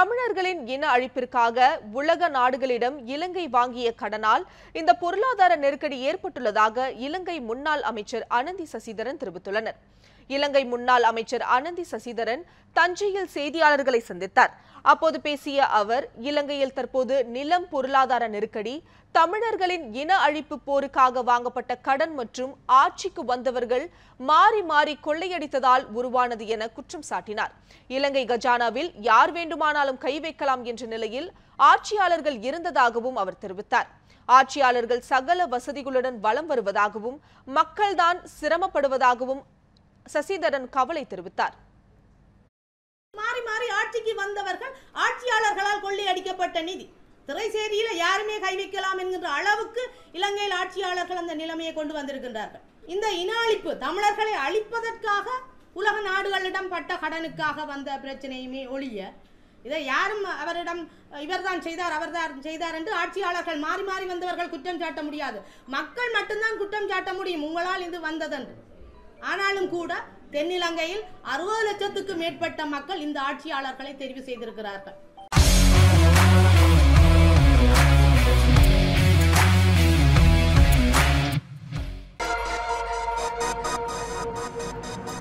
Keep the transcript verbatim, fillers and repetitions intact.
தமிழர்களின் இன அழிப்பிற்காக உலக நாடுகளிடம் இலங்கை வாங்கிய கடனால் இந்த பொருளாதார நெருக்கடி ஏற்பட்டுள்ளதாக இலங்கை முன்னாள் அமைச்சர் அனந்தி சசிதரன் தெரிவித்துள்ளனர். இலங்கை முன்னாள் அமைச்சர் அனந்தி சசிதரன் தஞ்சையில் செய்தியாளர்களை சந்தித்தார். அப்போது பேசிய அவர், இலங்கையில் தற்போது நிலம் பொருளாதார நெருக்கடி, தமிழர்களின் இன அழிப்பு போருக்காக வாங்கப்பட்ட கடன் மற்றும் ஆட்சிக்கு வந்தவர்கள் மாறி மாறி கொள்ளையடித்ததால் உருவானது என குற்றம் சாட்டினார். இலங்கை கஜானாவில் யார் வேண்டுமானாலும் கை வைக்கலாம் என்ற நிலையில் ஆட்சியாளர்கள் இருந்ததாகவும் அவர் தெரிவித்தார். ஆட்சியாளர்கள் சகல வசதிகளுடன் வலம் வருவதாகவும் மக்கள்தான் சிரமப்படுவதாகவும் சசிதரன் கவலை தெரிவித்தார். மாறி மாறி ஆட்சிக்கு வந்தவர்கள் ஆட்சியாளர்களால் கொள்ளையடிக்கப்பட்ட நிதி திரைசேரியில யாருமே கை வைக்கலாம் என்கின்ற அளவுக்கு இலங்கையில் ஆட்சியாளர்கள் அந்த நிலைமையை கொண்டு வந்திருக்கின்றார்கள். இந்த இன அழிப்பு தமிழர்களை அழிப்பதற்காக உலக நாடுகளிடம் பட்ட கடனுக்காக வந்த பிரச்சனையுமே ஒழிய இதை யாரும் அவரிடம் இவர்தான் செய்தார் அவர்தான் செய்தார் என்று ஆட்சியாளர்கள் மாறி மாறி வந்தவர்கள் குற்றம் சாட்ட முடியாது. மக்கள் மட்டும்தான் குற்றம் சாட்ட முடியும், உங்களால் இது வந்ததென்று. ஆனாலும் கூட தென்னிலங்கையில் அறுபது லட்சத்துக்கு மேற்பட்ட மக்கள் இந்த ஆட்சியாளர்களை தெரிவு செய்திருக்கிறார்கள்.